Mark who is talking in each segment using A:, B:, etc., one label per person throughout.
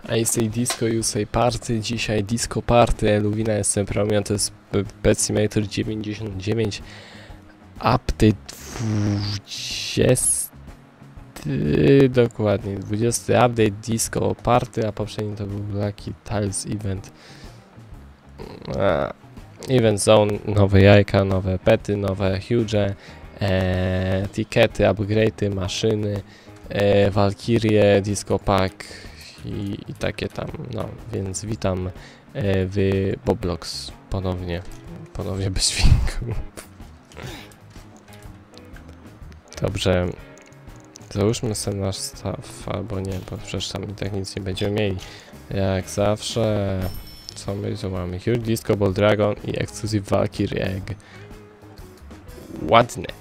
A: AC Disco USA Party, dzisiaj Disco Party, Luwina, jestem Promian, to jest Pet Simulator 99, update 20, dokładnie, 20 update Disco Party, a poprzedni to był Lucky Tiles Event. Event Zone, nowe jajka, nowe pety, nowe huge, tikety, upgrade'y, maszyny, Valkyrie, Disco Pack i takie tam, no, więc witam w Boblox ponownie bez dźwięku. Dobrze, załóżmy sobie nasz staw, albo nie, bo przecież tam i tak nic nie będziemy mieli. Jak zawsze, co my tu mamy? Huge Disco Ball Dragon i Exclusive Valkyrie Egg. Ładne.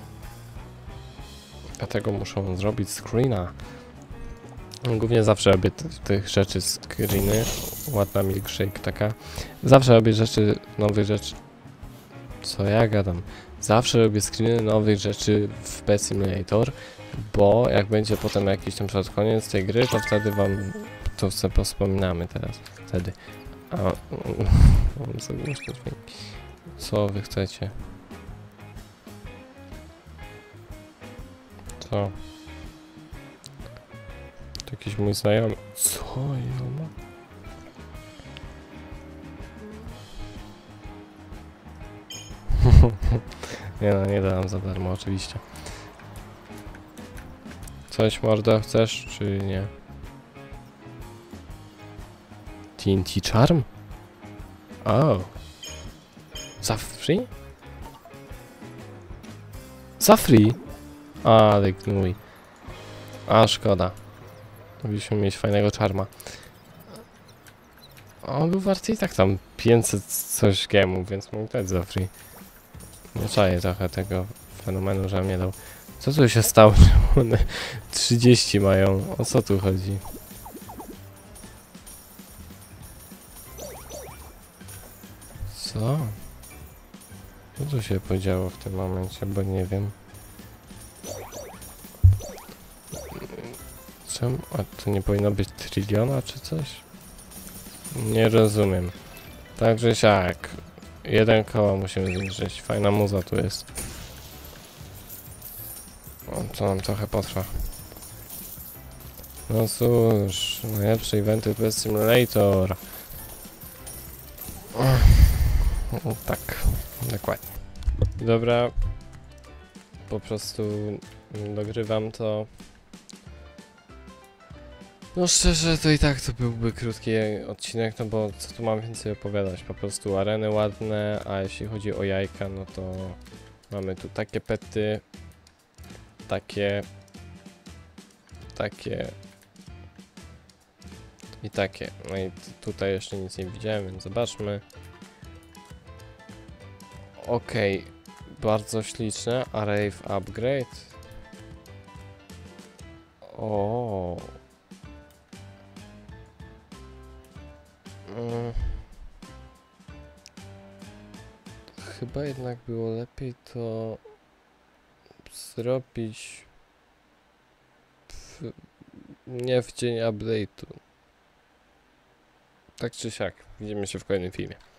A: Dlatego muszą zrobić screena. Głównie zawsze robię tych rzeczy screeny. Ładna milkshake taka. Zawsze robię rzeczy, nowych rzeczy. Co ja gadam? Zawsze robię screeny nowych rzeczy w Pet Simulator, bo jak będzie potem jakiś tam przed koniec tej gry, to wtedy wam to sobie wspominamy teraz. Wtedy. A mam sobie głośno dźwięk. Co wy chcecie? Co? To jakiś mój znajomy. Co ja ma? Nie no, nie dam za darmo oczywiście. Coś mordo chcesz, czy nie? TNT Charm? O! Za free? Za free? Ale gnój. A szkoda. Mogliśmy mieć fajnego czarma. On był warty i tak tam 500 coś gemów, więc mógł dać za free. Nie czaję trochę tego fenomenu, że mnie dał. Co tu się stało? One 30 mają. O co tu chodzi? Co? Co tu się podziało w tym momencie, bo nie wiem. Czemu? A to nie powinno być tryliona czy coś? Nie rozumiem. Także siak. Jeden koło musimy zniżyć. Fajna muza tu jest. O, to nam trochę potrwa. No cóż, najlepsze eventy Pet Simulator. Tak, dokładnie. Dobra. Po prostu dogrywam to. No szczerze, to i tak to byłby krótki odcinek, no bo co tu mam więcej opowiadać, po prostu areny ładne, a jeśli chodzi o jajka, no to mamy tu takie pety, takie i takie, no i tutaj jeszcze nic nie widziałem, więc zobaczmy. Okej, bardzo śliczne, a Rave Upgrade. O. Chyba jednak było lepiej to zrobić nie w dzień update'u. Tak czy siak, widzimy się w kolejnym filmie.